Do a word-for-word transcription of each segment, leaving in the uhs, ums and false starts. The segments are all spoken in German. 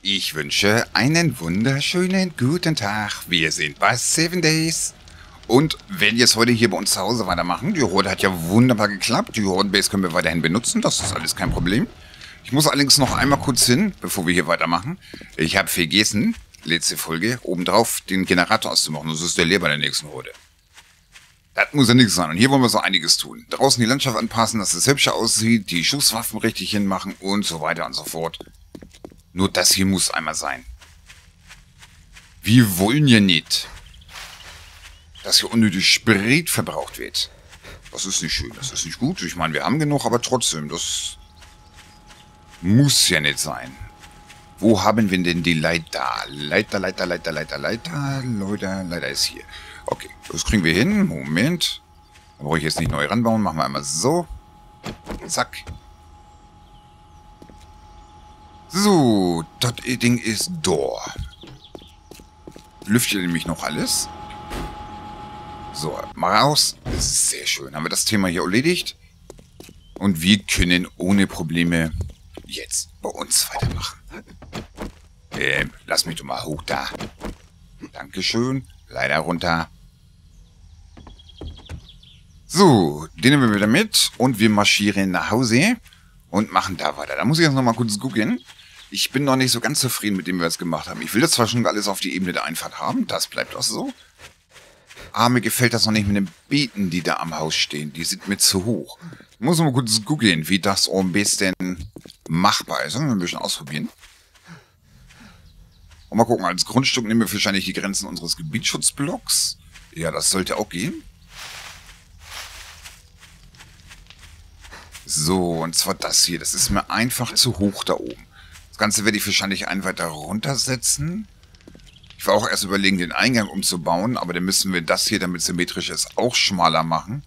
Ich wünsche einen wunderschönen guten Tag. Wir sind bei Seven Days. Und werden jetzt heute hier bei uns zu Hause weitermachen. Die Horde hat ja wunderbar geklappt. Die Horde-Base können wir weiterhin benutzen. Das ist alles kein Problem. Ich muss allerdings noch einmal kurz hin, bevor wir hier weitermachen. Ich habe vergessen, letzte Folge, obendrauf den Generator auszumachen. Das ist der leer bei der nächsten Horde. Das muss ja nichts sein. Und hier wollen wir so einiges tun. Draußen die Landschaft anpassen, dass es hübscher aussieht, die Schusswaffen richtig hinmachen und so weiter und so fort. Nur das hier muss einmal sein. Wir wollen ja nicht, dass hier unnötig Sprit verbraucht wird. Das ist nicht schön, das ist nicht gut. Ich meine, wir haben genug, aber trotzdem, das muss ja nicht sein. Wo haben wir denn die Leiter? Leiter, Leiter, Leiter, Leiter, Leiter, Leiter, Leiter ist hier. Okay, das kriegen wir hin. Moment. Da brauche ich jetzt nicht neu ranbauen. Machen wir einmal so. Zack. So, das Ding ist da. Lüftet nämlich noch alles. So, mal raus. Das ist sehr schön. Haben wir das Thema hier erledigt. Und wir können ohne Probleme jetzt bei uns weitermachen. Ähm, lass mich doch mal hoch da. Dankeschön. Leider runter. So, den nehmen wir wieder mit. Und wir marschieren nach Hause. Und machen da weiter. Da muss ich jetzt noch mal kurz gucken. Ich bin noch nicht so ganz zufrieden mit dem, was wir jetzt gemacht haben. Ich will das zwar schon alles auf die Ebene der Einfahrt haben. Das bleibt auch so. Aber mir gefällt das noch nicht mit den Beeten, die da am Haus stehen. Die sind mir zu hoch. Ich muss mal kurz gucken, wie das am besten machbar ist. Ein bisschen ausprobieren. Und mal gucken, als Grundstück nehmen wir wahrscheinlich die Grenzen unseres Gebietsschutzblocks. Ja, das sollte auch gehen. So, und zwar das hier. Das ist mir einfach zu hoch da oben. Das Ganze werde ich wahrscheinlich einen weiter runtersetzen. Ich war auch erst überlegen, den Eingang umzubauen, aber dann müssen wir das hier, damit symmetrisch ist, auch schmaler machen.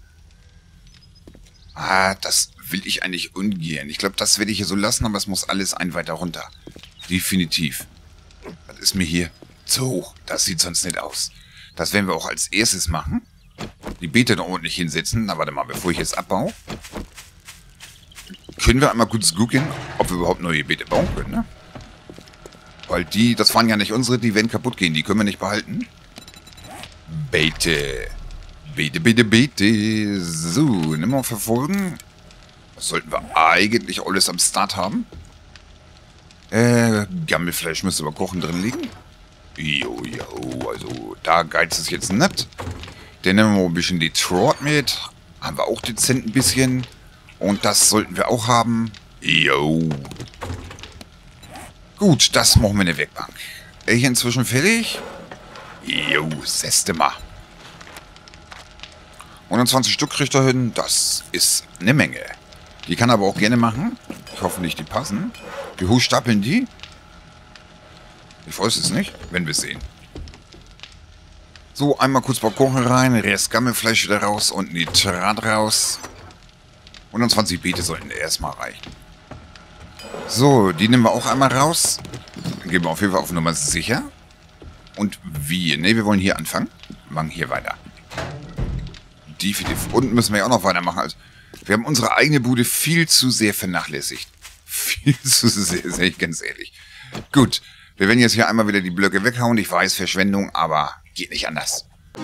Ah, das will ich eigentlich ungern. Ich glaube, das werde ich hier so lassen, aber es muss alles ein weiter runter. Definitiv. Das ist mir hier zu hoch. Das sieht sonst nicht aus. Das werden wir auch als erstes machen. Die Beete da ordentlich hinsetzen. Na, warte mal, bevor ich jetzt abbaue. Können wir einmal kurz gucken, ob wir überhaupt neue Beete bauen können, ne? Weil die, das waren ja nicht unsere, die werden kaputt gehen. Die können wir nicht behalten. Beete. Beete, Beete, Beete. So, nimm mal verfolgen. Das sollten wir eigentlich alles am Start haben. Äh, Gammelfleisch müsste aber kochen drin liegen. Jo, jo, also da geizt es jetzt nicht. Dann nehmen wir mal ein bisschen die Trot mit. Haben wir auch dezent ein bisschen. Und das sollten wir auch haben. Jo. Gut, das machen wir in der Werkbank. Ich inzwischen fertig. Jo, sechste Mal. hundertzwanzig Stück kriegt er hin. Das ist eine Menge. Die kann er aber auch gerne machen. Ich hoffe nicht, die passen. Wie hoch stapeln die? Ich weiß es nicht. Wenn wir es sehen. So, einmal kurz beim Kochen rein. Rest Gammelfleisch wieder raus und Nitrat raus. hundertzwanzig Beete sollten erstmal reichen. So, die nehmen wir auch einmal raus. Dann gehen wir auf jeden Fall auf Nummer sicher. Und wir, ne, wir wollen hier anfangen. Wir machen hier weiter. Definitiv. Unten müssen wir ja auch noch weitermachen. Also, wir haben unsere eigene Bude viel zu sehr vernachlässigt. Viel zu sehr, sage ich ganz ehrlich. Gut, wir werden jetzt hier einmal wieder die Blöcke weghauen. Ich weiß, Verschwendung, aber geht nicht anders.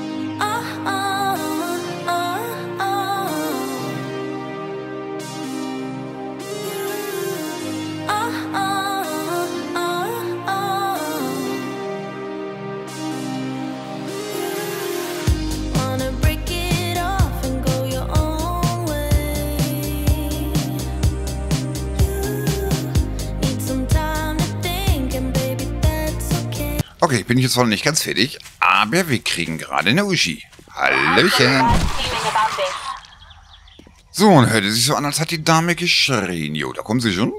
Okay, ich bin jetzt zwar noch nicht ganz fertig, aber wir kriegen gerade eine Uschi. Hallöchen. So, und hörte sich so an, als hat die Dame geschrien. Jo, da kommen sie schon.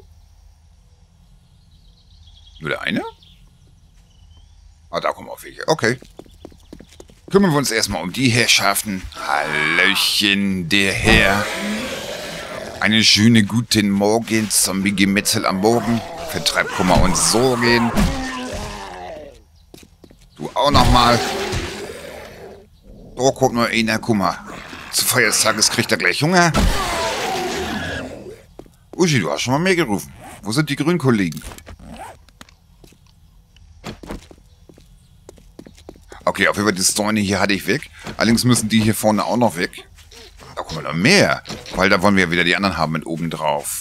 Nur der eine? Ah, da kommen auch welche. Okay. Kümmern wir uns erstmal um die Herrschaften. Hallöchen, der Herr. Einen schönen guten Morgen, Zombie-Gemetzel am Morgen. Vertreibt Kummer und Sorgen. Du auch nochmal. Oh, guck nur einer, guck mal. Zu Feiertages kriegt er gleich Hunger. Uschi, du hast schon mal mehr gerufen. Wo sind die Grünkollegen? Okay, auf jeden Fall die Steine hier hatte ich weg. Allerdings müssen die hier vorne auch noch weg. Da kommen noch mehr. Weil da wollen wir ja wieder die anderen haben mit oben drauf.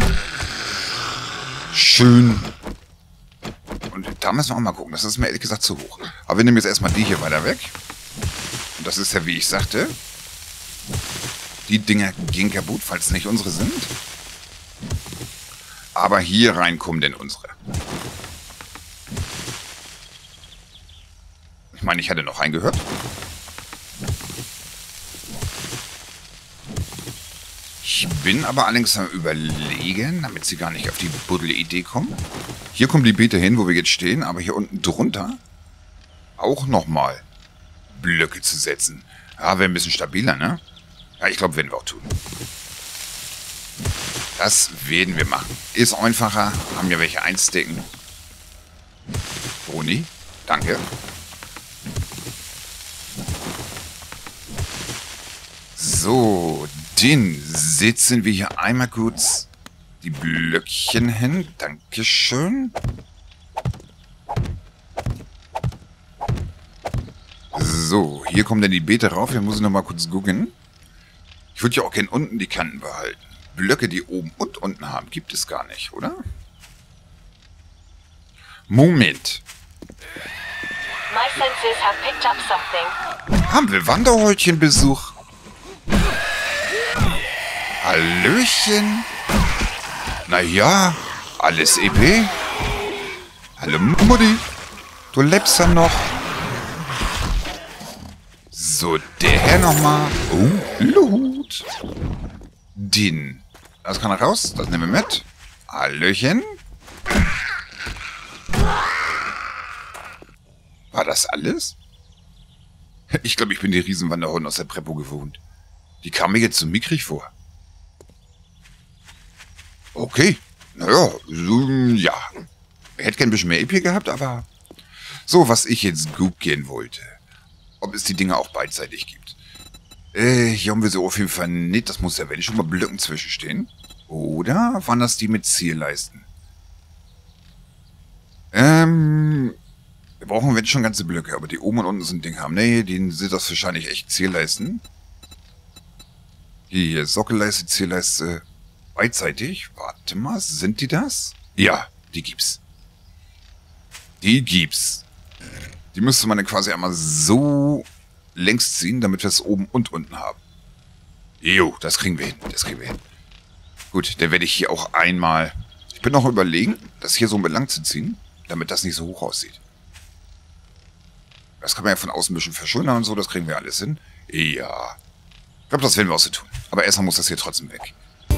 Schön. Und da müssen wir auch mal gucken. Das ist mir ehrlich gesagt zu hoch. Aber wir nehmen jetzt erstmal die hier weiter weg. Und das ist ja, wie ich sagte, die Dinger gehen kaputt, falls es nicht unsere sind. Aber hier rein kommen denn unsere. Ich meine, ich hatte noch reingehört. Ich bin aber allerdings am Überlegen, damit sie gar nicht auf die buddle Idee kommen. Hier kommen die Beete hin, wo wir jetzt stehen, aber hier unten drunter auch nochmal Blöcke zu setzen. Ja, wäre ein bisschen stabiler, ne? Ja, ich glaube, werden wir auch tun. Das werden wir machen. Ist einfacher, haben ja welche einstecken. Bruni, danke. So, den setzen wir hier einmal kurz die Blöckchen hin. Dankeschön. So, hier kommen dann die Beete rauf. Hier muss ich nochmal kurz gucken. Ich würde ja auch gerne unten die Kanten behalten. Blöcke, die oben und unten haben, gibt es gar nicht, oder? Moment. My senses have picked up something. Haben wir Wanderhäutchenbesuch? Hallöchen. Naja, alles E P? Hallo Mutti. Du lebst ja noch. So, der Herr nochmal. Oh, Lut. Den. Das kann er raus. Das nehmen wir mit. Hallöchen. War das alles? Ich glaube, ich bin die Riesenwanderhunde aus der Prepo gewohnt. Die kam mir jetzt so mickrig vor. Okay. Naja, so, ja. Ich hätte gern ein bisschen mehr E P gehabt, aber... So, was ich jetzt gut gehen wollte. Ob es die Dinge auch beidseitig gibt. Äh, hier haben wir so auf jeden Fall nicht. Das muss ja, wenn schon mal Blöcken zwischenstehen. Oder waren das die mit Zielleisten? Ähm... Wir brauchen wenn schon ganze Blöcke, aber die oben und unten so ein Ding haben. Nee, die sind das wahrscheinlich echt Zielleisten. Hier, Sockelleiste, Zielleiste... Beidseitig? Warte mal, sind die das? Ja, die gibt's. Die gibt's. Die müsste man dann quasi einmal so längs ziehen, damit wir es oben und unten haben. Jo, das kriegen wir hin, das kriegen wir hin. Gut, dann werde ich hier auch einmal... Ich bin noch überlegen, das hier so belang zu ziehen, damit das nicht so hoch aussieht. Das kann man ja von außen ein bisschen verschönern und so, das kriegen wir alles hin. Ja. Ich glaube, das werden wir auch so tun. Aber erstmal muss das hier trotzdem weg.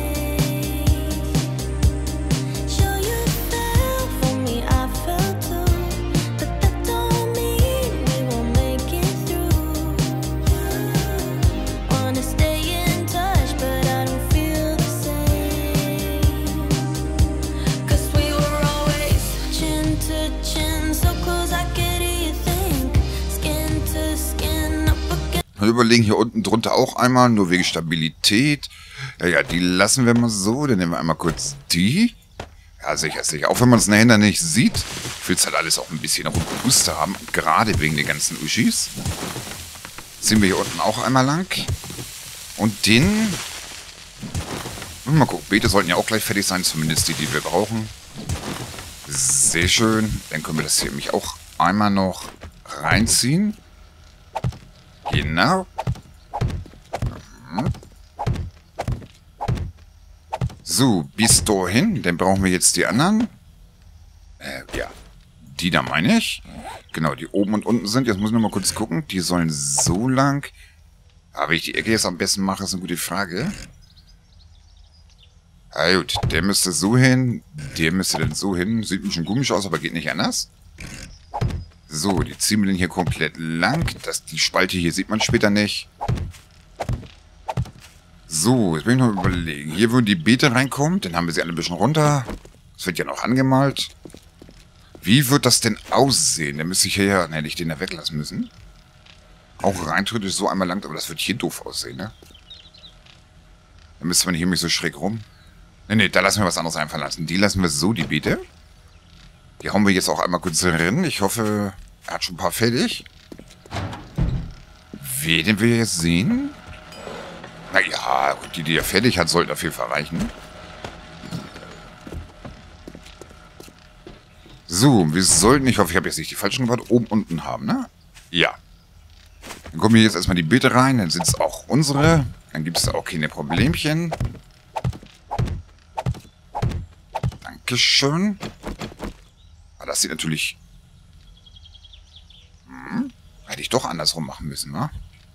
Wir überlegen hier unten drunter auch einmal, nur wegen Stabilität. Ja, ja, die lassen wir mal so. Dann nehmen wir einmal kurz die. Ja, sicher, sicher. Auch wenn man es nachher nicht sieht, will es halt alles auch ein bisschen robuster haben. Gerade wegen den ganzen Uschis. Ziehen wir hier unten auch einmal lang. Und den... Mal gucken, Beete sollten ja auch gleich fertig sein. Zumindest die, die wir brauchen. Sehr schön. Dann können wir das hier nämlich auch einmal noch reinziehen. Genau. So, bis dahin. Dann brauchen wir jetzt die anderen. Äh, ja. Die da meine ich. Genau, die oben und unten sind. Jetzt muss ich noch mal kurz gucken. Die sollen so lang. Aber wie ich die Ecke jetzt am besten mache, ist eine gute Frage. Ja gut, der müsste so hin. Der müsste dann so hin. Sieht ein bisschen komisch aus, aber geht nicht anders. So, die ziehen wir dann hier komplett lang. Das, die Spalte hier sieht man später nicht. So, jetzt bin ich noch überlegen. Hier würden die Beete reinkommen. Dann haben wir sie alle ein bisschen runter. Das wird ja noch angemalt. Wie wird das denn aussehen? Dann müsste ich hier ja... Ne, hätte ich den da weglassen müssen. Auch rein theoretisch so einmal lang, aber das wird hier doof aussehen, ne? Dann müsste man hier mich so schräg rum. Ne, ne, da lassen wir was anderes einfallen lassen. Die lassen wir so, die Beete. Die hauen wir jetzt auch einmal kurz rein. Ich hoffe, er hat schon ein paar fertig. werden wir jetzt sehen. Naja, die, die er fertig hat, sollten auf jeden Fall reichen. So, wir sollten, ich hoffe, ich habe jetzt nicht die falschen gebaut, oben unten haben, ne? Ja. Dann kommen hier jetzt erstmal die Beete rein, dann sind es auch unsere. Dann gibt es auch keine Problemchen. Dankeschön. Aber das sieht natürlich... Hm, hätte ich doch andersrum machen müssen, ne?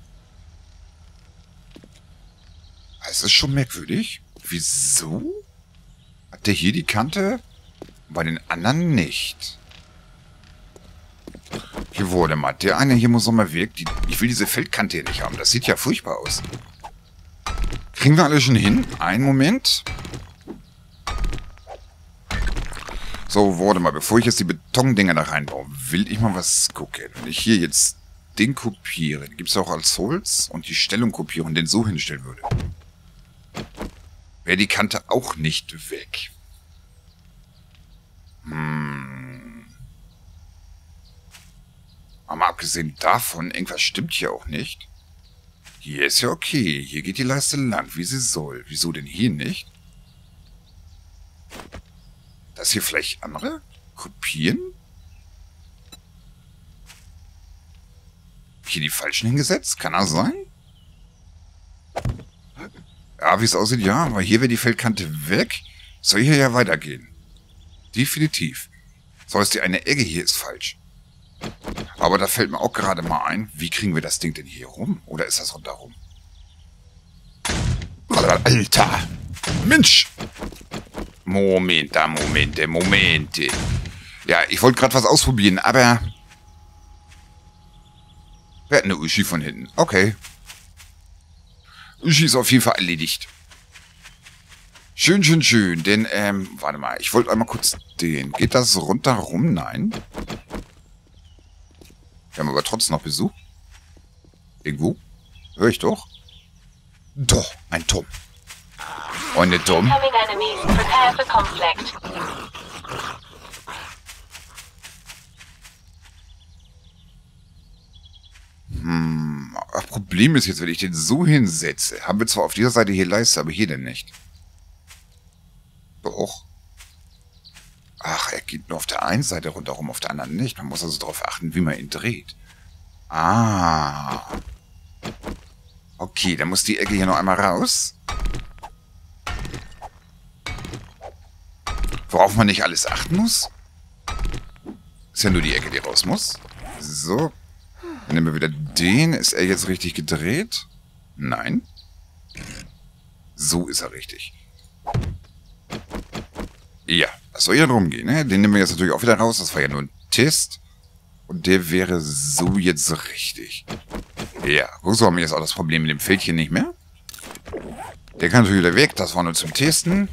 Es ist schon merkwürdig. Wieso? Hat der hier die Kante? Bei den anderen nicht. Hier wurde mal. Der eine hier muss noch mal weg. Die, ich will diese Feldkante hier nicht haben. Das sieht ja furchtbar aus. Kriegen wir alle schon hin? Einen Moment. So, warte mal. Bevor ich jetzt die Betondinger da reinbaue, will ich mal was gucken. Wenn ich hier jetzt den kopiere, den gibt es auch als Holz, und die Stellung kopiere und den so hinstellen würde, wäre die Kante auch nicht weg. Hm. Aber abgesehen davon, irgendwas stimmt hier auch nicht. Hier ist ja okay. Hier geht die Leiste lang, wie sie soll. Wieso denn hier nicht? Das hier vielleicht andere? Kopieren? Hier die falschen hingesetzt? Kann das sein? Ja, wie es aussieht, ja. Aber hier wäre die Feldkante weg. Soll hier ja weitergehen. Definitiv. So, ist die eine Ecke hier ist falsch. Aber da fällt mir auch gerade mal ein, wie kriegen wir das Ding denn hier rum? Oder ist das rundherum? Alter! Mensch! Momente, Momente, Momente. Ja, ich wollte gerade was ausprobieren, aber... Wir hatten eine Uschi von hinten. Okay. Uschi ist auf jeden Fall erledigt. Schön, schön, schön. Denn, ähm, warte mal. Ich wollte einmal kurz den... Geht das rundherum? Nein. Wir haben aber trotzdem noch Besuch. Irgendwo? Hör ich doch. Doch, ein Turm. Und eine Turm. Hm, das Problem ist jetzt, wenn ich den so hinsetze, haben wir zwar auf dieser Seite hier Leiste, aber hier denn nicht. Doch. Ach, er geht nur auf der einen Seite rundherum, auf der anderen nicht. Man muss also darauf achten, wie man ihn dreht. Ah. Okay, dann muss die Ecke hier noch einmal raus. Worauf man nicht alles achten muss. Ist ja nur die Ecke, die raus muss. So. Dann nehmen wir wieder den. Ist er jetzt richtig gedreht? Nein. So ist er richtig. Ja, das soll ja drum gehen, ne? Den nehmen wir jetzt natürlich auch wieder raus. Das war ja nur ein Test. Und der wäre so jetzt richtig. Ja, so haben wir jetzt auch das Problem mit dem Fältchen nicht mehr. Der kann natürlich wieder weg. Das war nur zum Testen.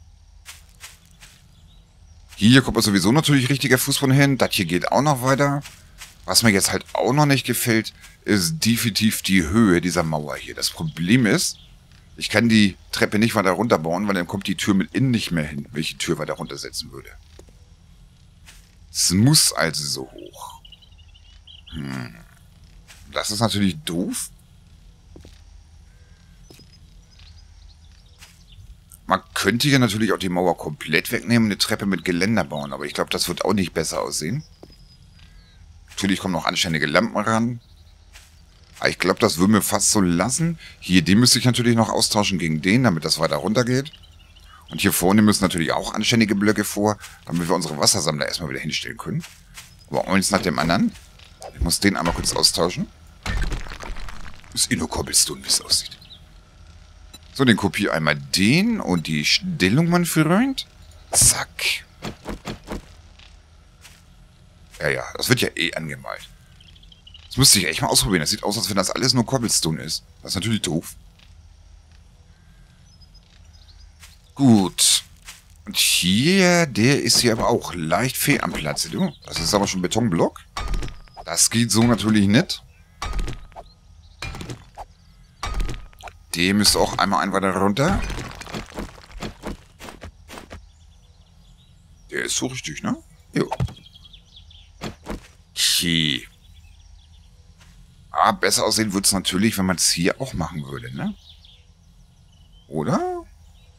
Hier kommt sowieso natürlich richtiger Fußboden hin. Das hier geht auch noch weiter. Was mir jetzt halt auch noch nicht gefällt, ist definitiv die Höhe dieser Mauer hier. Das Problem ist, ich kann die Treppe nicht weiter runterbauen, weil dann kommt die Tür mit innen nicht mehr hin, wenn ich die Tür weiter runtersetzen würde. Es muss also so hoch. Hm. Das ist natürlich doof. Man könnte hier natürlich auch die Mauer komplett wegnehmen und eine Treppe mit Geländer bauen, aber ich glaube, das wird auch nicht besser aussehen. Natürlich kommen noch anständige Lampen ran. Aber ich glaube, das würden wir fast so lassen. Hier, den müsste ich natürlich noch austauschen gegen den, damit das weiter runter geht. Und hier vorne müssen natürlich auch anständige Blöcke vor, damit wir unsere Wassersammler erstmal wieder hinstellen können. Aber eins nach dem anderen. Ich muss den einmal kurz austauschen. Ist eh nur Cobblestone, wie es aussieht. So, den kopiere einmal den und die Stellung, mein Freund. Zack. Ja, ja, das wird ja eh angemalt. Das müsste ich echt mal ausprobieren. Das sieht aus, als wenn das alles nur Cobblestone ist. Das ist natürlich doof. Gut. Und hier, der ist hier aber auch leicht fehl am Platz. Du. Das ist aber schon Betonblock. Das geht so natürlich nicht. Der müsste auch einmal ein weiter runter. Der ist so richtig, ne? Jo. Okay. Ja, besser aussehen würde es natürlich, wenn man es hier auch machen würde, ne? Oder?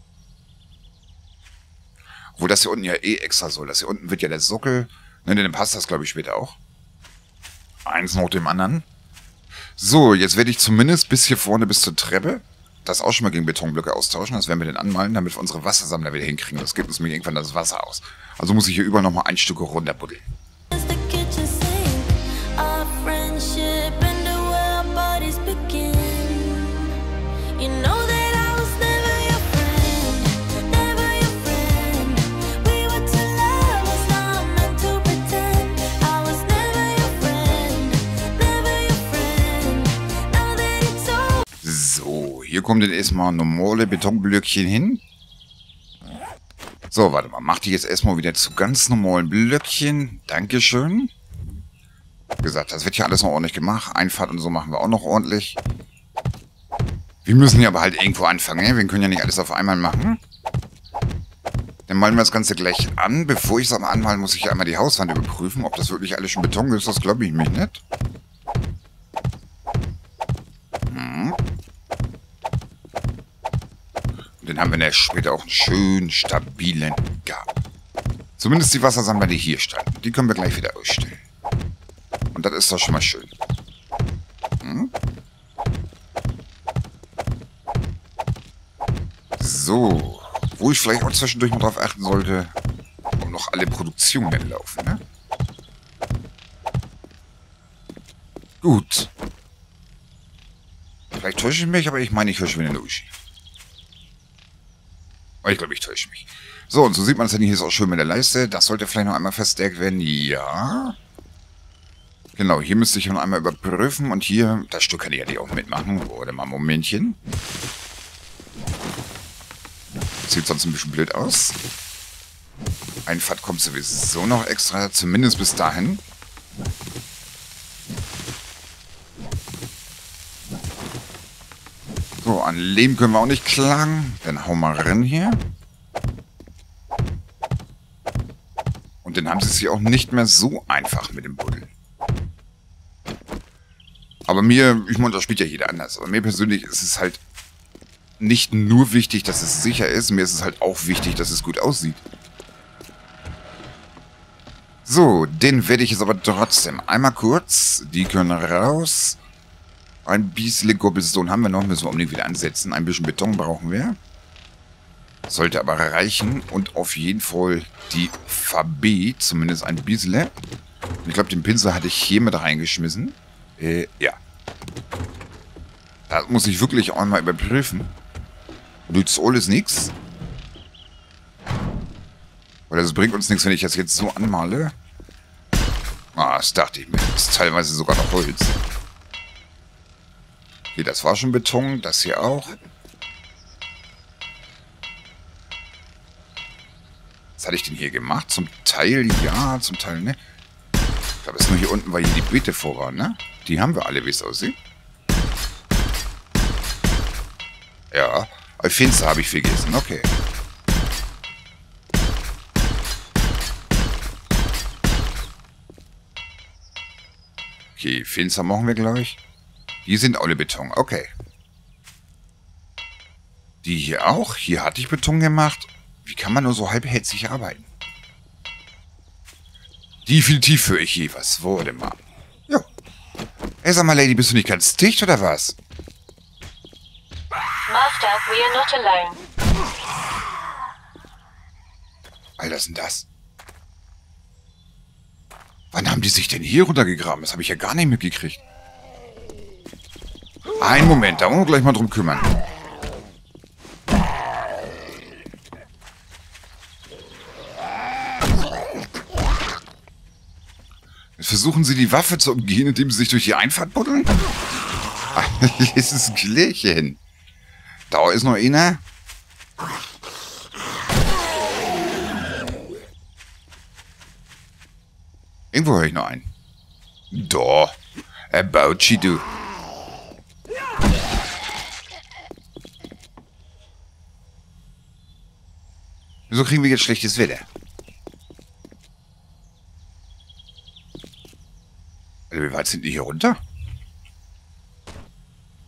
Wo das hier unten ja eh extra soll. Das hier unten wird ja der Sockel. Ne, dann passt das, glaube ich, später auch. Eins nach dem anderen. So, jetzt werde ich zumindest bis hier vorne, bis zur Treppe, das auch schon mal gegen Betonblöcke austauschen. Das werden wir dann anmalen, damit wir unsere Wassersammler wieder hinkriegen. Das gibt uns mir irgendwann das Wasser aus. Also muss ich hier überall nochmal ein Stück runterbuddeln. Hier kommen dann erstmal normale Betonblöckchen hin. So, warte mal. Mach die jetzt erstmal wieder zu ganz normalen Blöckchen. Dankeschön. Wie gesagt, das wird ja alles noch ordentlich gemacht. Einfahrt und so machen wir auch noch ordentlich. Wir müssen ja aber halt irgendwo anfangen. Ne? Wir können ja nicht alles auf einmal machen. Dann malen wir das Ganze gleich an. Bevor ich es aber anmalen, muss ich ja einmal die Hauswand überprüfen. Ob das wirklich alles schon Beton ist, das glaube ich mich nicht. Hm. Dann haben wir dann später auch einen schönen, stabilen Garten. Zumindest die Wassersammler, die hier standen. Die können wir gleich wieder ausstellen. Und das ist doch schon mal schön. Hm? So. Wo ich vielleicht auch zwischendurch mal drauf achten sollte, ob noch alle Produktionen laufen, ne? Gut. Vielleicht täusche ich mich, aber ich meine, ich höre schon wieder eine Uschi. Ich glaube, ich täusche mich. So, und so sieht man es dann hier ist auch schön mit der Leiste. Das sollte vielleicht noch einmal verstärkt werden. Ja. Genau, hier müsste ich noch einmal überprüfen. Und hier, das Stück kann ich ja nicht auch mitmachen. Oder mal ein Momentchen. Sieht sonst ein bisschen blöd aus. Einfahrt kommt sowieso noch extra. Zumindest bis dahin. So, an Lehm können wir auch nicht klagen. Dann hauen wir rein hier. Und dann haben sie es hier auch nicht mehr so einfach mit dem Buddel. Aber mir, ich meine, das spielt ja jeder anders. Aber mir persönlich ist es halt nicht nur wichtig, dass es sicher ist. Mir ist es halt auch wichtig, dass es gut aussieht. So, den werde ich jetzt aber trotzdem einmal kurz. Die können raus. Ein bisschen Cobblestone haben wir noch, müssen wir unbedingt wieder ansetzen. Ein bisschen Beton brauchen wir. Sollte aber reichen. Und auf jeden Fall die Farbe, zumindest ein bisschen. Ich glaube, den Pinsel hatte ich hier mit reingeschmissen. Äh, ja. Das muss ich wirklich einmal überprüfen. Nützt alles nichts. Weil das bringt uns nichts, wenn ich das jetzt so anmale. Ah, das dachte ich mir. Das ist teilweise sogar noch Holz. Okay, das war schon Beton, das hier auch. Was hatte ich denn hier gemacht? Zum Teil ja, zum Teil ne. Ich glaube, es ist nur hier unten, weil hier die Beete vor waren, ne? Die haben wir alle, wie es aussieht. Ja, Finster habe ich vergessen, okay. Okay, Finster machen wir gleich. Die sind alle Beton, okay. Die hier auch? Hier hatte ich Beton gemacht. Wie kann man nur so halbherzig arbeiten? Definitiv für ich je was. Wurde mal. Ja. Ey, sag mal, Lady, bist du nicht ganz dicht, oder was? Master, we are not alone. Alter, was ist denn das? Wann haben die sich denn hier runtergegraben? Das habe ich ja gar nicht mitgekriegt. Einen Moment, da wollen wir gleich mal drum kümmern. Jetzt versuchen sie die Waffe zu umgehen, indem sie sich durch die Einfahrt buddeln? Das ist ein Klärchen. Da ist noch einer. Irgendwo höre ich noch einen. Da. About you do. Wieso kriegen wir jetzt schlechtes Wetter? Also, wie weit sind die hier runter?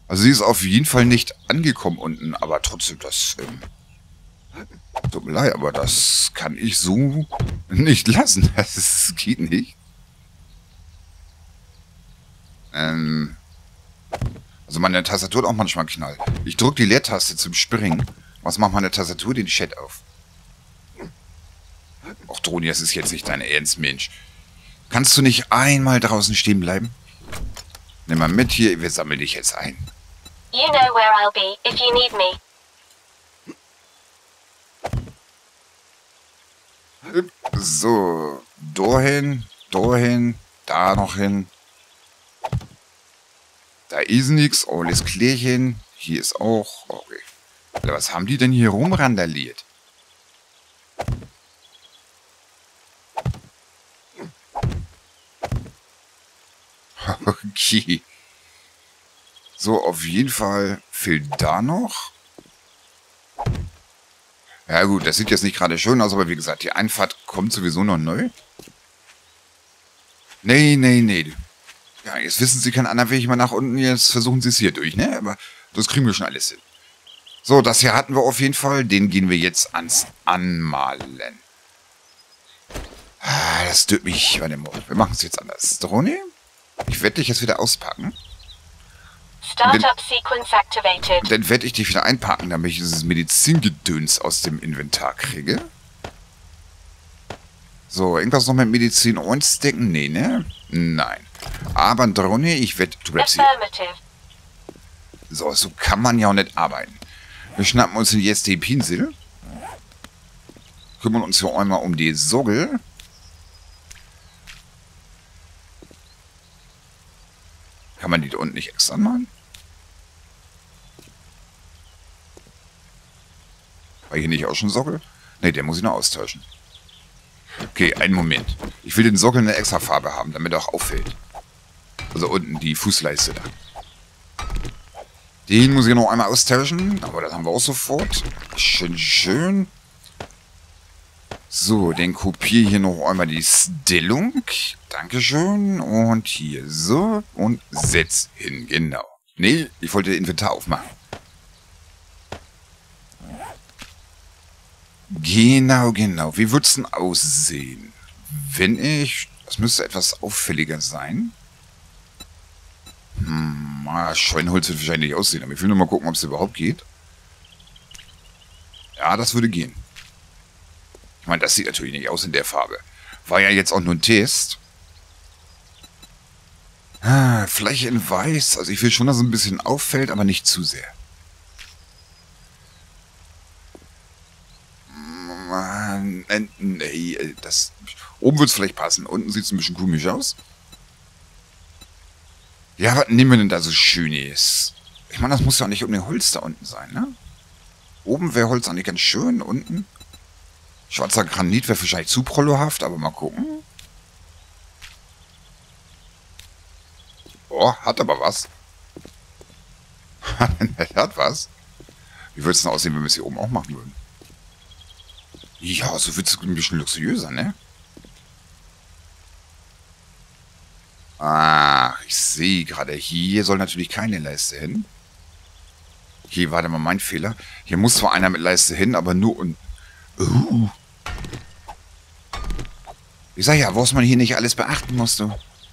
Also sie ist auf jeden Fall nicht angekommen unten, aber trotzdem, das... Ähm, tut mir leid, aber das kann ich so nicht lassen. Das geht nicht. Ähm... Also meine Tastatur hat auch manchmal Knall. Ich drücke die Leertaste zum Springen. Was macht meine Tastatur? Den Chat auf. Och, Droni, das ist jetzt nicht dein Ernst, Mensch. Kannst du nicht einmal draußen stehen bleiben? Nimm mal mit hier, wir sammeln dich jetzt ein. You know where I'll be if you need me. So, dahin, dahin, da noch hin. Da ist nichts, alles klärchen. Hier ist auch, okay. Was haben die denn hier rumrandaliert? Okay. So, auf jeden Fall fehlt da noch. Ja gut, das sieht jetzt nicht gerade schön aus, aber wie gesagt, die Einfahrt kommt sowieso noch neu. Nee, nee, nee. Ja, jetzt wissen Sie keinen anderen Weg mehr nach unten, jetzt versuchen Sie es hier durch, ne? Aber das kriegen wir schon alles hin. So, das hier hatten wir auf jeden Fall. Den gehen wir jetzt ans Anmalen. Ah, das stört mich. Warte mal, wir machen es jetzt anders. Droni, ich werde dich jetzt wieder auspacken. Startup sequence activated. Und dann werde ich dich wieder einpacken, damit ich dieses Medizingedöns aus dem Inventar kriege. So, irgendwas noch mit Medizin einstecken? Nee, ne? Nein. Aber Droni, ich werde... Du bleibst hier. So, so kann man ja auch nicht arbeiten. Wir schnappen uns jetzt die Pinsel. Kümmern uns hier einmal um die Sogel. Kann man die da unten nicht extra anmalen? War hier nicht auch schon Sockel? Ne, der muss ich noch austauschen. Okay, einen Moment. Ich will den Sockel eine extra Farbe haben, damit er auch auffällt. Also unten die Fußleiste da. Den muss ich noch einmal austauschen, aber das haben wir auch sofort. Schön, schön. So, dann kopiere hier noch einmal die Stellung. Dankeschön. Und hier so. Und setz hin, genau. Nee, ich wollte Inventar aufmachen. Genau, genau. Wie würde es denn aussehen, wenn ich... Das müsste etwas auffälliger sein. Hm, ah, Scheunholz wird wahrscheinlich nicht aussehen, aber ich will nur mal gucken, ob es überhaupt geht. Ja, das würde gehen. Ich meine, das sieht natürlich nicht aus in der Farbe. War ja jetzt auch nur ein Test. Ah, Fläche in weiß. Also ich will schon, dass es ein bisschen auffällt, aber nicht zu sehr. Äh, nee, das... Oben wird es vielleicht passen. Unten sieht es ein bisschen komisch aus. Ja, was nehmen wir denn da so Schönes? Ich meine, das muss ja auch nicht um den Holz da unten sein, ne? Oben wäre Holz eigentlich ganz schön, unten. Schwarzer Granit wäre wahrscheinlich zu prollohaft, aber mal gucken. Oh, hat aber was. Hat was. Wie würde es denn aussehen, wenn wir es hier oben auch machen würden? Ja, so wird es ein bisschen luxuriöser, ne? Ah, ich sehe gerade, hier soll natürlich keine Leiste hin. Hier, warte mal, mein Fehler. Hier muss zwar einer mit Leiste hin, aber nur unten. Uh. Ich sag ja, was man hier nicht alles beachten musste.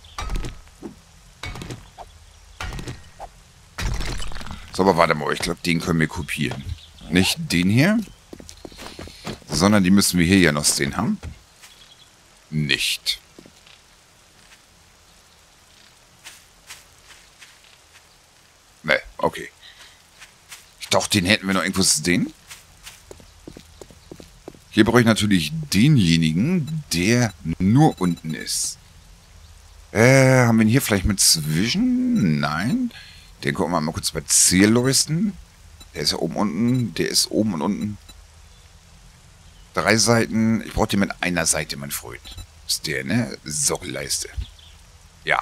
So, aber warte mal, ich glaube, den können wir kopieren. Nicht den hier, sondern die müssen wir hier ja noch stehen haben. Nicht. Ne, okay. Ich dachte, den hätten wir noch irgendwo stehen. Hier brauche ich natürlich denjenigen, der nur unten ist. Äh, haben wir ihn hier vielleicht mit zwischen? Nein. Den gucken wir mal kurz bei Zierleuchten. Der ist ja oben, unten. Der ist oben und unten. Drei Seiten. Ich brauche den mit einer Seite, mein Freund. Ist der, ne? Sockelleiste. Ja.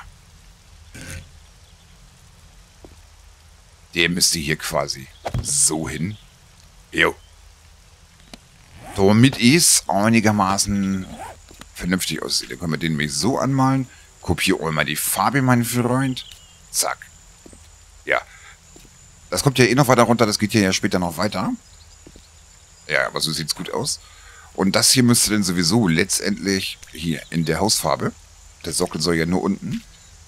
Der müsste hier quasi so hin. Jo. Damit es einigermaßen vernünftig aussieht. Dann können wir den nämlich so anmalen. Kopiere einmal die Farbe, mein Freund. Zack. Ja. Das kommt ja eh noch weiter runter, das geht hier ja später noch weiter. Ja, aber so sieht's gut aus. Und das hier müsste dann sowieso letztendlich hier in der Hausfarbe. Der Sockel soll ja nur unten.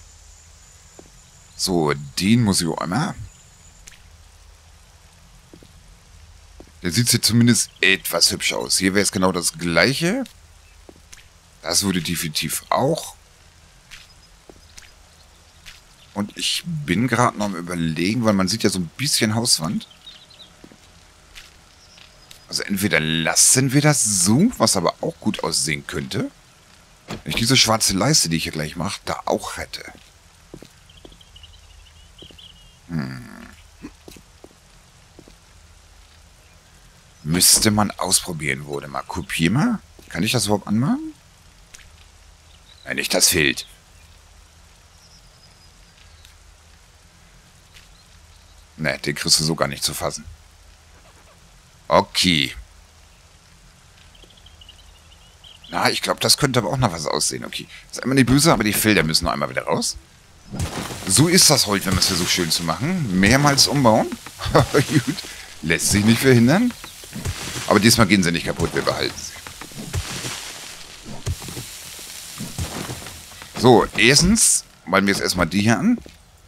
So, den muss ich auch einmal. Der sieht hier zumindest etwas hübsch aus. Hier wäre es genau das gleiche. Das würde definitiv auch. Und ich bin gerade noch am Überlegen, weil man sieht ja so ein bisschen Hauswand. Also entweder lassen wir das so, was aber auch gut aussehen könnte. Wenn ich diese schwarze Leiste, die ich hier gleich mache, da auch hätte. Hm. Müsste man ausprobieren, wurde mal. Kopier mal. Kann ich das überhaupt anmachen? Nein, nicht das fehlt. Ne, den kriegst du so gar nicht zu fassen. Okay. Na, ich glaube, das könnte aber auch noch was aussehen. Okay. Das ist einmal nicht böse, aber die Felder müssen noch einmal wieder raus. So ist das heute, wenn man es versucht schön zu machen. Mehrmals umbauen. Gut. Lässt sich nicht verhindern. Aber diesmal gehen sie nicht kaputt, wir behalten sie. So, erstens malen wir jetzt erstmal die hier an.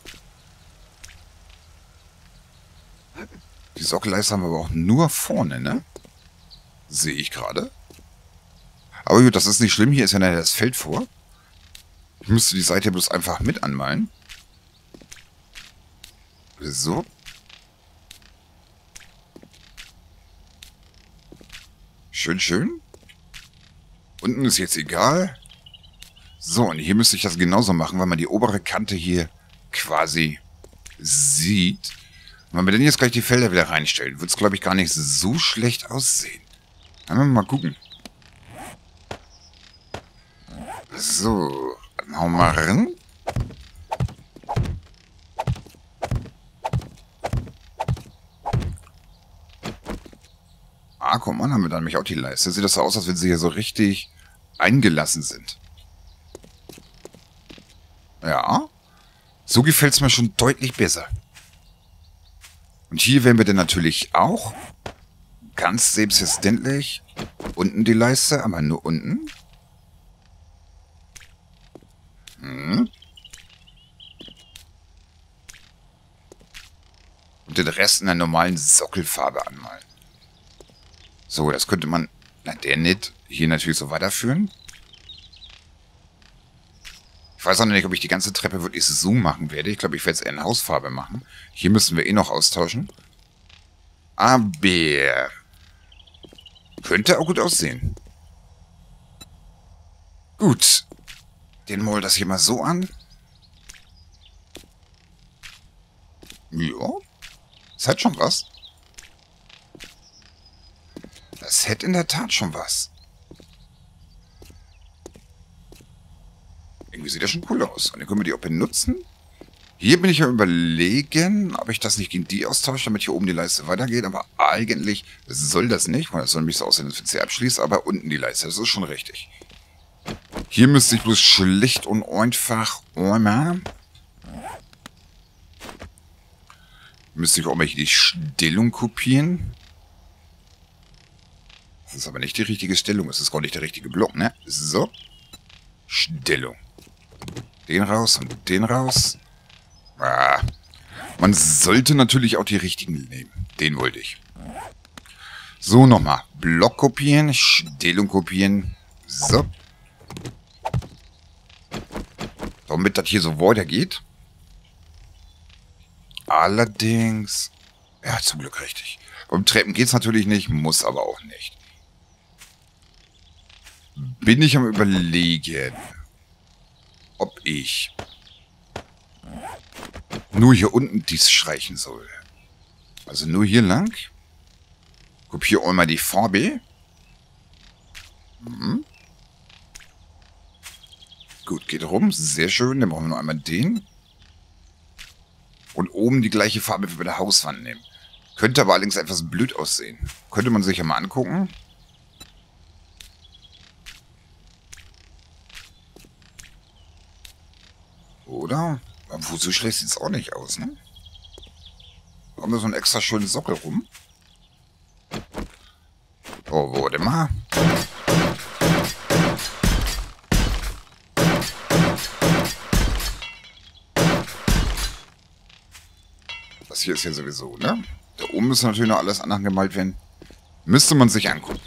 Die Sockelleiste haben wir aber auch nur vorne, ne? Sehe ich gerade. Aber gut, das ist nicht schlimm. Hier ist ja nachher das Feld vor. Ich müsste die Seite bloß einfach mit anmalen. So. Schön, schön. Unten ist jetzt egal. So, und hier müsste ich das genauso machen, weil man die obere Kante hier quasi sieht. Und wenn wir dann jetzt gleich die Felder wieder reinstellen, wird es, glaube ich, gar nicht so schlecht aussehen. Dann wir mal gucken. So, dann hauen wir mal rein. Ah, guck mal, haben wir dann nämlich auch die Leiste. Sieht das so aus, als wenn sie hier so richtig eingelassen sind. Ja, so gefällt es mir schon deutlich besser. Und hier werden wir dann natürlich auch ganz selbstverständlich unten die Leiste, aber nur unten. Hm. Und den Rest in der normalen Sockelfarbe anmalen. So, das könnte man, na der nicht, hier natürlich so weiterführen. Ich weiß auch noch nicht, ob ich die ganze Treppe wirklich so machen werde. Ich glaube, ich werde es eher in Hausfarbe machen. Hier müssen wir eh noch austauschen. Aber könnte auch gut aussehen. Gut. Den mal das hier mal so an. Ja. Das hat schon was. Das hätte in der Tat schon was. Irgendwie sieht das schon cool aus. Und dann können wir die auch benutzen. Hier bin ich ja überlegen, ob ich das nicht gegen die austausche, damit hier oben die Leiste weitergeht. Aber eigentlich soll das nicht, weil das soll nämlich so aussehen, als wenn sie abschließt. Aber unten die Leiste, das ist schon richtig. Hier müsste ich bloß schlicht und einfach einmal... Müsste ich auch mal hier die Stellung kopieren. Das ist aber nicht die richtige Stellung. Das ist gar nicht der richtige Block, ne? So. Stellung. Den raus und den raus. Ah. Man sollte natürlich auch die richtigen nehmen. Den wollte ich. So, nochmal. Block kopieren, Stellung kopieren. So. Damit das hier so weitergeht. Allerdings... Ja, zum Glück richtig. Beim Treppen geht es natürlich nicht, muss aber auch nicht. Bin ich am Überlegen, ob ich nur hier unten dies streichen soll. Also nur hier lang. Kopiere einmal die Farbe. Mhm. Gut, geht rum. Sehr schön. Dann brauchen wir noch einmal den. Und oben die gleiche Farbe wie bei der Hauswand nehmen. Könnte aber allerdings etwas blöd aussehen. Könnte man sich ja mal angucken. Oder? Obwohl, so schlecht sieht es auch nicht aus, ne? Haben wir so einen extra schönen Sockel rum. Oh, warte mal. Das hier ist ja sowieso, ne? Da oben müsste natürlich noch alles angemalt werden. Müsste man sich angucken.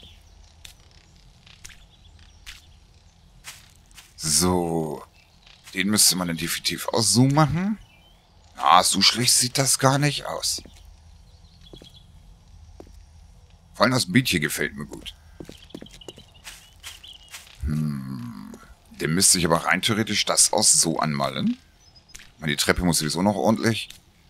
So. Den müsste man dann definitiv auch so machen. Ah, so schlecht sieht das gar nicht aus. Vor allem das Beat hier gefällt mir gut. Hm. Dann müsste ich aber rein theoretisch das auch so anmalen. Die Treppe muss sowieso noch ordentlich.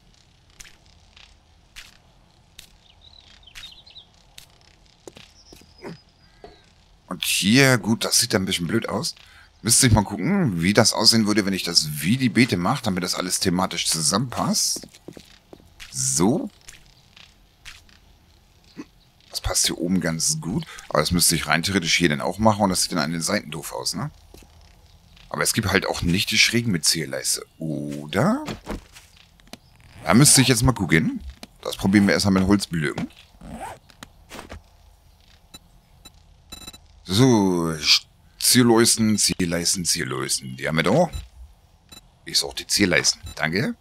Und hier, gut, das sieht dann ein bisschen blöd aus. Müsste ich mal gucken, wie das aussehen würde, wenn ich das wie die Beete mache, damit das alles thematisch zusammenpasst. So. Das passt hier oben ganz gut. Aber das müsste ich rein theoretisch hier dann auch machen und das sieht dann an den Seiten doof aus, ne? Aber es gibt halt auch nicht die Schrägen mit Zierleiste. Oder? Da müsste ich jetzt mal gucken. Das probieren wir erstmal mit Holzblöcken. So, Zierleisten, Zierleisten, Zierleisten. Die haben wir da. Ist auch die Zierleisten. Danke.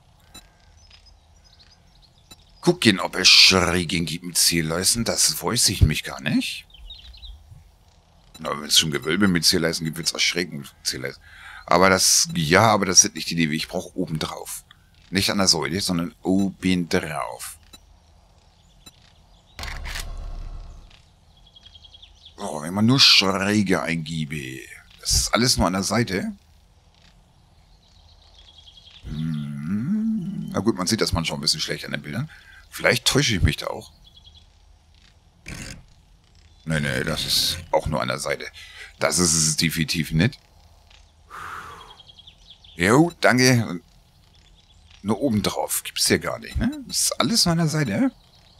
Gucken, ob es Schrägen gibt mit Zierleisten. Das weiß ich mich gar nicht. Na, wenn es schon Gewölbe mit Zierleisten gibt, wird es auch Schrägen mit Zierleisten. Aber das, ja, aber das sind nicht die, die ich brauche oben drauf. Nicht an der Säule, sondern oben drauf. Oh, wenn man nur Schräge eingebe. Das ist alles nur an der Seite. Hm. Na gut, man sieht das manchmal ein bisschen schlecht an den Bildern. Vielleicht täusche ich mich da auch. Nee, nee, das ist auch nur an der Seite. Das ist es definitiv nicht. Jo, danke. Nur oben drauf. Gibt's hier gar nicht, ne? Das ist alles nur an der Seite.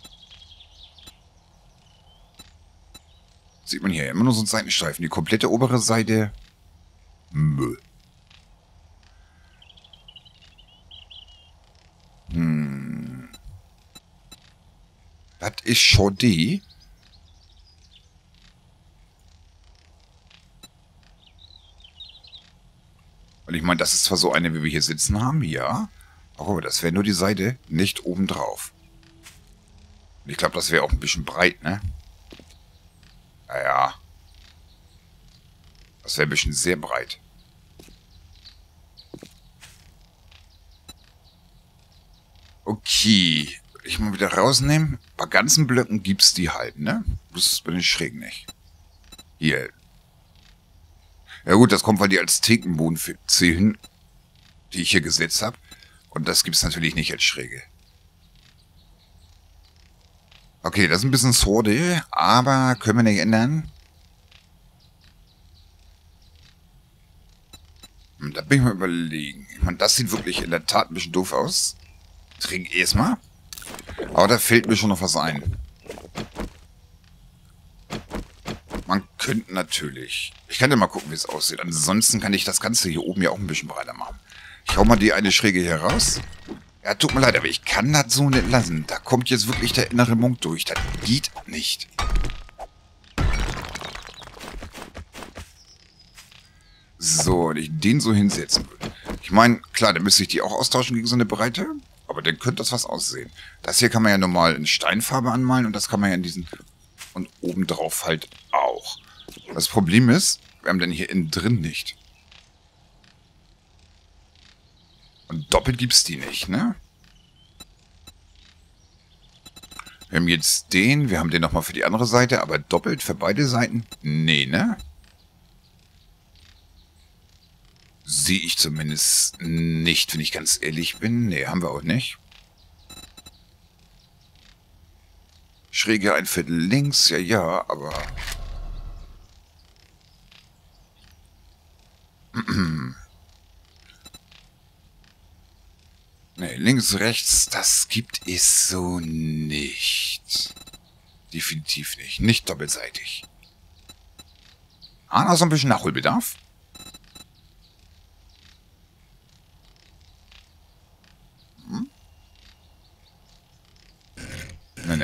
Sieht man hier immer nur so einen Seitenstreifen. Die komplette obere Seite. Müll. Hm. Das ist schon die. Und ich meine, das ist zwar so eine, wie wir hier sitzen haben, ja. Aber das wäre nur die Seite, nicht oben drauf. Und ich glaube, das wäre auch ein bisschen breit, ne? Naja. Das wäre ein bisschen sehr breit. Okay. Ich mal wieder rausnehmen. Bei ganzen Blöcken gibt es die halt, ne? Das bin ich schräg nicht. Hier. Ja gut, das kommt, weil die als Thekenboden zählen, die ich hier gesetzt habe. Und das gibt es natürlich nicht als Schräge. Okay, das ist ein bisschen Sorde, aber können wir nicht ändern. Hm, da bin ich mal überlegen. Ich meine, das sieht wirklich in der Tat ein bisschen doof aus. Trink erstmal. Aber da fällt mir schon noch was ein. Man könnte natürlich... Ich kann ja mal gucken, wie es aussieht. Ansonsten kann ich das Ganze hier oben ja auch ein bisschen breiter machen. Ich hau mal die eine Schräge hier raus. Ja, tut mir leid, aber ich kann das so nicht lassen. Da kommt jetzt wirklich der innere Monk durch. Das geht nicht. So, wenn ich den so hinsetzen würde. Ich meine, klar, dann müsste ich die auch austauschen gegen so eine Breite. Aber dann könnte das was aussehen. Das hier kann man ja normal in Steinfarbe anmalen und das kann man ja in diesen... Und obendrauf halt auch. Das Problem ist, wir haben dann hier innen drin nicht. Und doppelt gibt's die nicht, ne? Wir haben jetzt den, wir haben den nochmal für die andere Seite, aber doppelt für beide Seiten? Nee, ne? Sehe ich zumindest nicht, wenn ich ganz ehrlich bin. Nee, haben wir auch nicht. Schräge ein Viertel links, ja, ja, aber... Ne, links, rechts, das gibt es so nicht. Definitiv nicht. Nicht doppelseitig. Ah, noch so ein bisschen Nachholbedarf. Hm?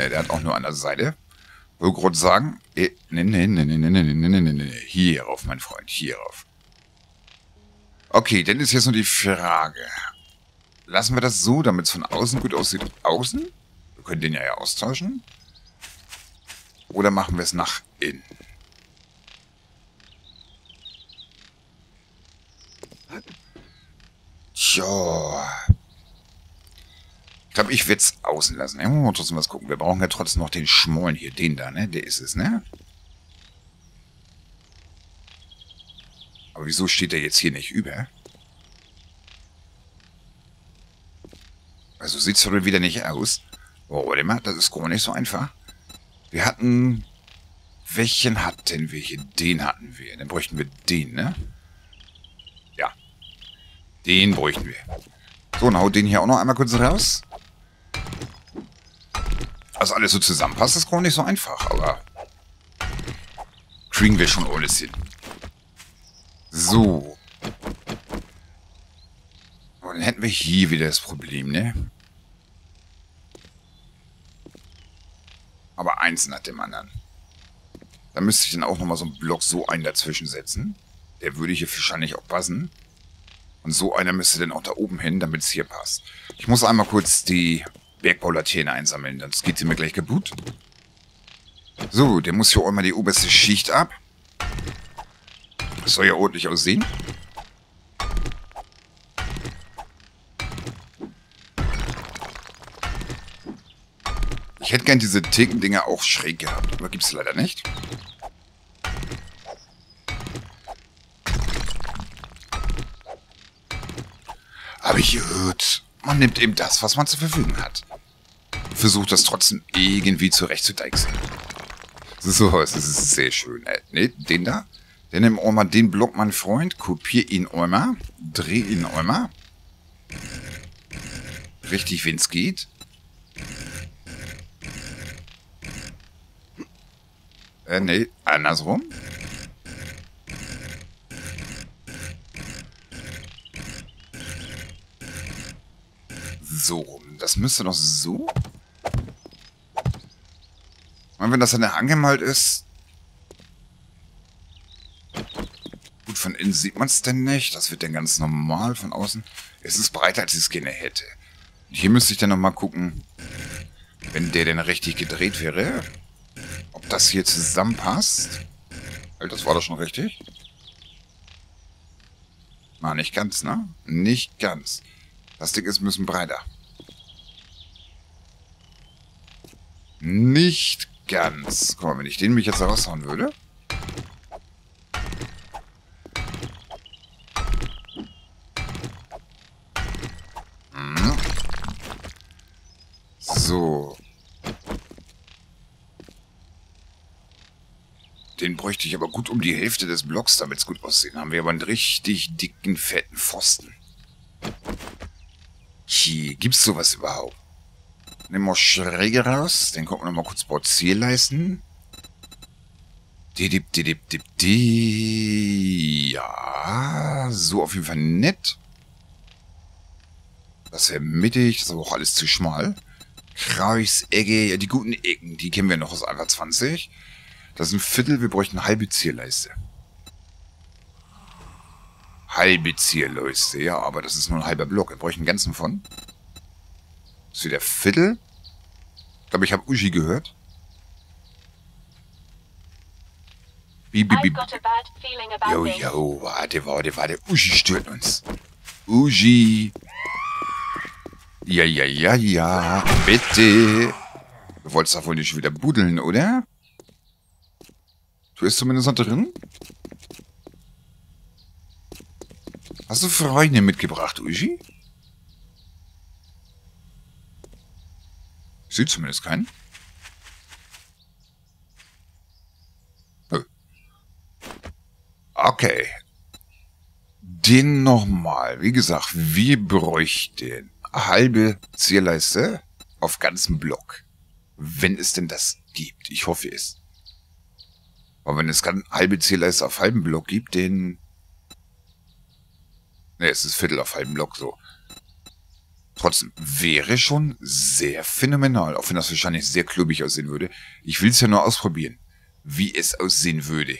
Ne, der hat auch nur an der Seite. Wollte gerade sagen, eh, ne, ne, ne, ne, ne, ne, ne, ne, ne, ne, hierauf, mein Freund, hierauf. Okay, dann ist jetzt nur die Frage. Lassen wir das so, damit es von außen gut aussieht? Außen? Wir können den ja ja austauschen. Oder machen wir es nach innen? Tja. Ich glaube, ich werde es außen lassen. Ja, mal trotzdem was gucken. Wir brauchen ja trotzdem noch den Schmollen hier. Den da, ne? Der ist es, ne? Aber wieso steht der jetzt hier nicht über? Also sieht es doch wieder nicht aus. Oh, warte mal, das ist gar nicht so einfach. Wir hatten... Welchen hatten wir hier? Den hatten wir. Dann bräuchten wir den, ne? Ja. Den bräuchten wir. So, dann haut den hier auch noch einmal kurz raus. Also alles so zusammenpasst, ist gar nicht so einfach, aber... Kriegen wir schon alles hin. So. Und dann hätten wir hier wieder das Problem, ne? Aber eins nach dem anderen. Da müsste ich dann auch nochmal so einen Block so einen dazwischen setzen. Der würde hier wahrscheinlich auch passen. Und so einer müsste dann auch da oben hin, damit es hier passt. Ich muss einmal kurz die Bergbaulaterne einsammeln, sonst geht sie mir gleich kaputt. So, der muss hier auch mal die oberste Schicht ab. Das soll ja ordentlich aussehen. Ich hätte gern diese Thekendinger auch schräg gehabt, aber gibt es leider nicht. Aber gut, man nimmt eben das, was man zur Verfügung hat. Versucht das trotzdem irgendwie zurechtzudeichseln. So, es ist sehr schön. Äh, ne, den da. Dann nimm auch mal den Block, mein Freund. Kopier ihn einmal. Dreh ihn einmal. Richtig, wenn es geht. Äh, ne, andersrum. So rum. Das müsste doch so. Und wenn das dann angemalt ist. Gut, von innen sieht man es denn nicht. Das wird dann ganz normal von außen. Es ist breiter, als ich es gerne hätte. Und hier müsste ich dann nochmal gucken, wenn der denn richtig gedreht wäre, ob das hier zusammenpasst. Halt, das war doch schon richtig. Na, nicht ganz, ne? Nicht ganz. Das Ding ist ein bisschen breiter. Nicht ganz. Guck mal, wenn ich den mich jetzt raushauen würde. Hm. So. Den bräuchte ich aber gut um die Hälfte des Blocks, damit es gut aussehen. Haben wir aber einen richtig dicken, fetten Pfosten. Hier, gibt's sowas überhaupt? Nehmen wir Schräge raus. Dann gucken wir nochmal kurz Bordzielleisten. Didip, didip, dip, di. Ja, so auf jeden Fall nett. Das wäre mittig, das ist aber auch alles zu schmal. Kreisecke, ja, die guten Ecken, die kennen wir noch aus Alpha zwanzig. Das ist ein Viertel, wir bräuchten eine halbe Zierleiste. Halbe Zierleiste, ja, aber das ist nur ein halber Block. Wir bräuchten einen ganzen von. Das ist wieder Viertel. Ich glaube, ich habe Uschi gehört. Bi, bi, bi. Jo, jo, warte, warte, warte. Uschi stört uns. Uschi. Ja, ja, ja, ja. Bitte. Du wolltest doch wohl nicht schon wieder buddeln, oder? Du bist zumindest noch drin? Hast du Freunde mitgebracht, Uschi? Ich sehe zumindest keinen. Nö. Okay. Den nochmal. Wie gesagt, wir bräuchten halbe Zierleiste auf ganzem Block. Wenn es denn das gibt. Ich hoffe es. Aber wenn es keine halbe Zierleiste auf halbem Block gibt, den... Ne, es ist Viertel auf halbem Block so. Trotzdem, wäre schon sehr phänomenal, auch wenn das wahrscheinlich sehr klubig aussehen würde. Ich will es ja nur ausprobieren, wie es aussehen würde.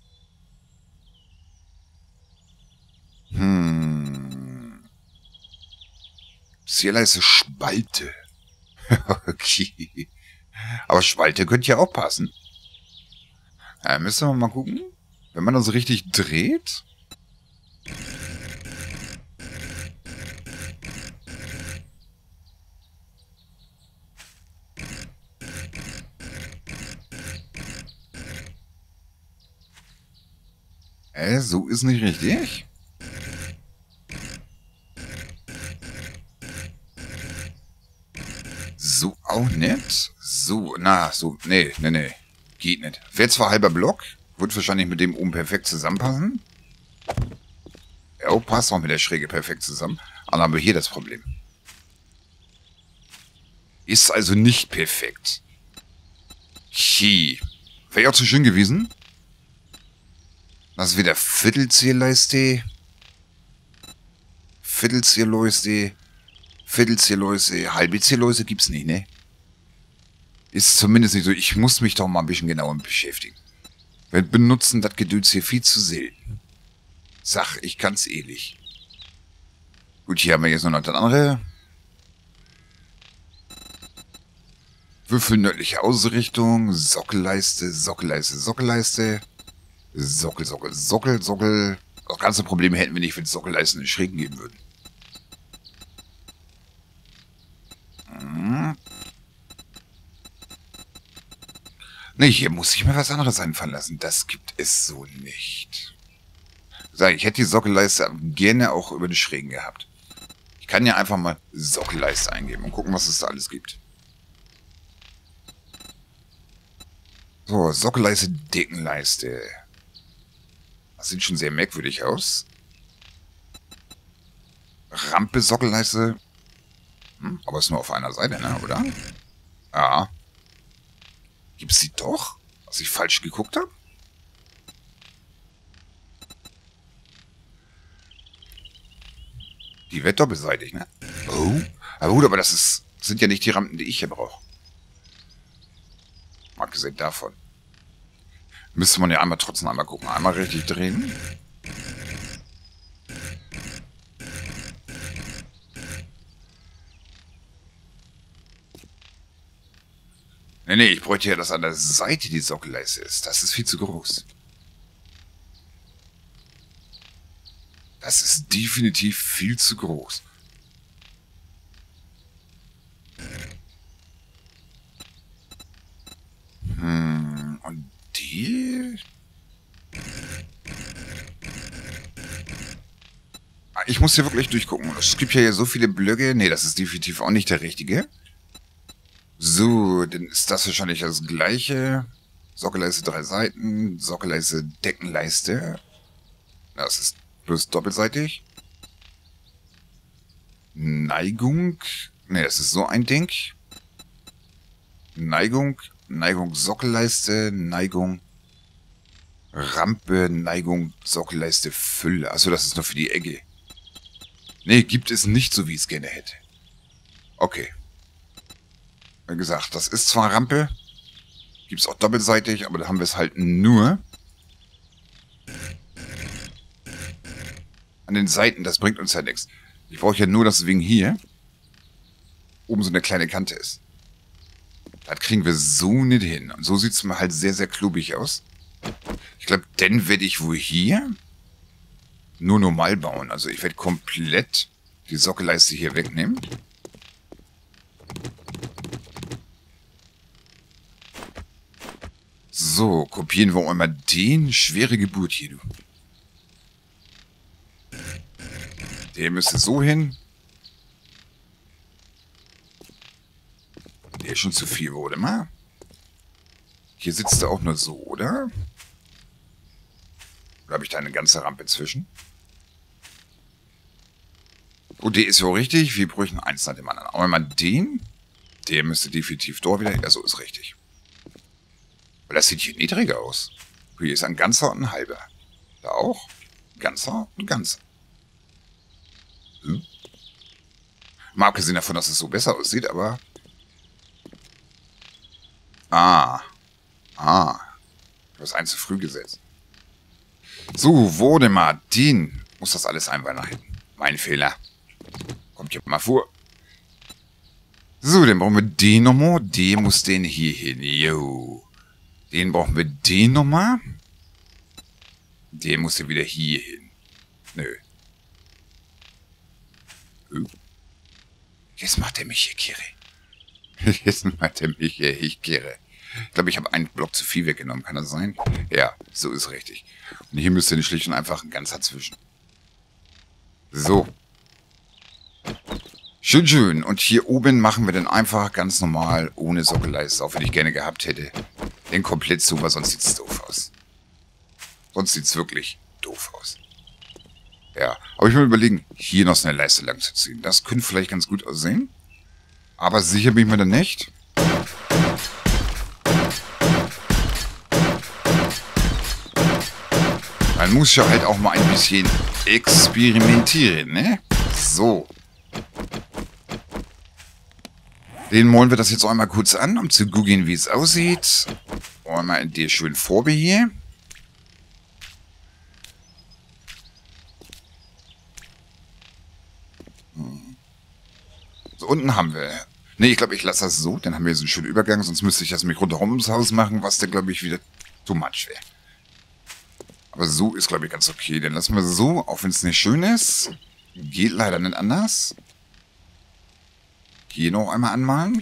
Hm. Zierleiste Spalte. Okay. Aber Spalte könnte ja auch passen. Ja, müssen wir mal gucken. Wenn man das richtig dreht. Äh, so ist nicht richtig. So auch nicht. So, na, so, nee, nee, nee. Geht nicht. Wäre zwar halber Block, wird wahrscheinlich mit dem oben perfekt zusammenpassen. Ja, oh, passt auch mit der Schräge perfekt zusammen. Aber dann haben wir hier das Problem. Ist also nicht perfekt. Hi. Wäre auch zu schön gewesen. Das ist wieder Viertelzierleiste. Viertelzierleiste. Viertelzierleiste. Halbe Zierleiste gibt's nicht, ne? Ist zumindest nicht so. Ich muss mich doch mal ein bisschen genauer beschäftigen. Wir benutzen das Gedöns hier viel zu selten. Sag ich ganz ehrlich. Gut, hier haben wir jetzt noch das andere. Würfel nördliche Ausrichtung. Sockelleiste, Sockelleiste, Sockelleiste. Sockel, Sockel, Sockel, Sockel. Das ganze Problem hätten wir nicht, wenn es Sockelleisten in Schrägen geben würden. Hm. Nee, hier muss ich mir was anderes einfallen lassen. Das gibt es so nicht. Sag ich, hätte die Sockelleiste gerne auch über die Schrägen gehabt. Ich kann ja einfach mal Sockelleiste eingeben und gucken, was es da alles gibt. So, Sockelleiste, Deckenleiste. Das sieht schon sehr merkwürdig aus. Rampe, Sockelleiste. Hm, aber ist nur auf einer Seite, ne, oder? Ja. Gibt's die doch? Was ich falsch geguckt habe? Die wird doppelseitig, ne? Oh. Aber gut, aber das ist, sind ja nicht die Rampen, die ich hier brauche. Mal abgesehen davon. Müsste man ja einmal trotzdem einmal gucken. Einmal richtig drehen. Nee, nee, ich bräuchte ja, dass an der Seite die Sockelleiste ist. Das ist viel zu groß. Das ist definitiv viel zu groß. Hm, und die? Ich muss hier wirklich durchgucken. Es gibt ja hier so viele Blöcke. Nee, das ist definitiv auch nicht der richtige. So, dann ist das wahrscheinlich das gleiche. Sockelleiste drei Seiten. Sockelleiste Deckenleiste. Das ist bloß doppelseitig. Neigung. Ne, das ist so ein Ding. Neigung. Neigung Sockelleiste. Neigung Rampe. Neigung Sockelleiste Fülle. Achso, das ist nur für die Ecke. Ne, gibt es nicht so, wie ich es gerne hätte. Okay. Wie gesagt, das ist zwar Rampe, gibt es auch doppelseitig, aber da haben wir es halt nur an den Seiten. Das bringt uns ja nichts. Ich brauche ja nur, dass wegen hier oben so eine kleine Kante ist. Das kriegen wir so nicht hin. Und so sieht es mir halt sehr, sehr klubig aus. Ich glaube, dann werde ich wohl hier nur normal bauen. Also ich werde komplett die Sockelleiste hier wegnehmen. So, kopieren wir einmal den. Schwere Geburt hier, du. Der müsste so hin. Der ist schon zu viel, wurde mal. Hier sitzt er auch nur so, oder? Oder habe ich da eine ganze Rampe zwischen? Oh, der ist ja auch richtig. Wir bräuchten eins nach dem anderen. Aber mal den. Der müsste definitiv dort wieder hin. Ja, so ist richtig. Weil das sieht hier niedriger aus. Hier ist ein ganzer und ein halber. Da auch. Ganzer und ganzer. Hm. Mal abgesehen davon, dass es so besser aussieht, aber... Ah. Ah. Du hast einen zu früh gesetzt. So, wurde mal den... Muss das alles einmal nach hinten. Mein Fehler. Kommt hier mal vor. So, dann brauchen wir den nochmal. Den muss den hier hin. Jo. Den brauchen wir den nochmal. Den muss ja wieder hier hin. Nö. Jetzt macht er mich hier kirre. Jetzt macht er mich hier ich kirre. Ich glaube, ich habe einen Block zu viel weggenommen. Kann das sein? Ja, so ist richtig. Und hier müsste schlicht und einfach ein ganzer zwischen. So. Schön, schön. Und hier oben machen wir dann einfach ganz normal ohne Sockelleiste, auch wenn ich gerne gehabt hätte. Den komplett zu, weil sonst sieht es doof aus. Sonst sieht es wirklich doof aus. Ja, aber ich will mir überlegen, hier noch so eine Leiste lang zu ziehen. Das könnte vielleicht ganz gut aussehen. Aber sicher bin ich mir da nicht. Man muss ja halt auch mal ein bisschen experimentieren, ne? So. Den malen wir das jetzt einmal kurz an, um zu googeln, wie es aussieht. Einmal in der schönen Farbe hier. So, unten haben wir... Ne, ich glaube, ich lasse das so. Dann haben wir so einen schönen Übergang. Sonst müsste ich das mich rundherum ums Haus machen, was dann, glaube ich, wieder too much wäre. Aber so ist, glaube ich, ganz okay. Dann lassen wir so, auch wenn es nicht schön ist. Geht leider nicht anders. Hier noch einmal anmalen.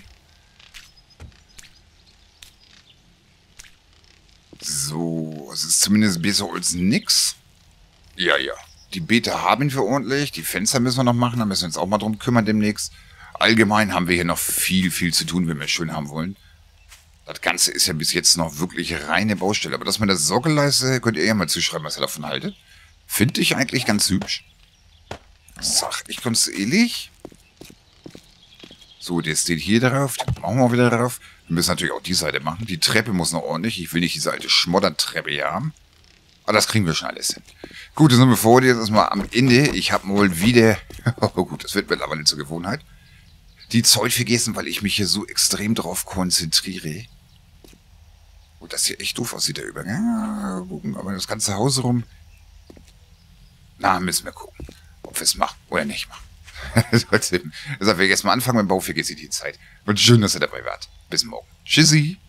So, es ist zumindest besser als nix. Ja, ja. Die Beete haben wir ordentlich. Die Fenster müssen wir noch machen. Da müssen wir uns auch mal drum kümmern demnächst. Allgemein haben wir hier noch viel, viel zu tun, wenn wir es schön haben wollen. Das Ganze ist ja bis jetzt noch wirklich reine Baustelle. Aber dass man das Sockelleiste, könnt ihr ja mal zuschreiben, was ihr davon haltet. Finde ich eigentlich ganz hübsch. Sag ich ganz ehrlich. So, der steht hier drauf. Den machen wir auch wieder drauf. Wir müssen natürlich auch die Seite machen. Die Treppe muss noch ordentlich. Ich will nicht diese alte Schmoddertreppe hier haben. Aber das kriegen wir schon alles hin. Gut, dann sind wir vor dir jetzt erstmal am Ende. Ich habe wohl wieder... Oh gut, das wird mittlerweile zur Gewohnheit. Die Zeit vergessen, weil ich mich hier so extrem drauf konzentriere. Und das hier echt doof aussieht, der Übergang. Ja, gucken, aber das ganze Haus rum... Na, müssen wir gucken, ob wir es machen oder nicht machen. Trotzdem, deshalb, wir jetzt mal anfangen mit dem Bau, vergesst ihr die Zeit. Und schön, dass ihr dabei wart. Bis morgen. Tschüssi.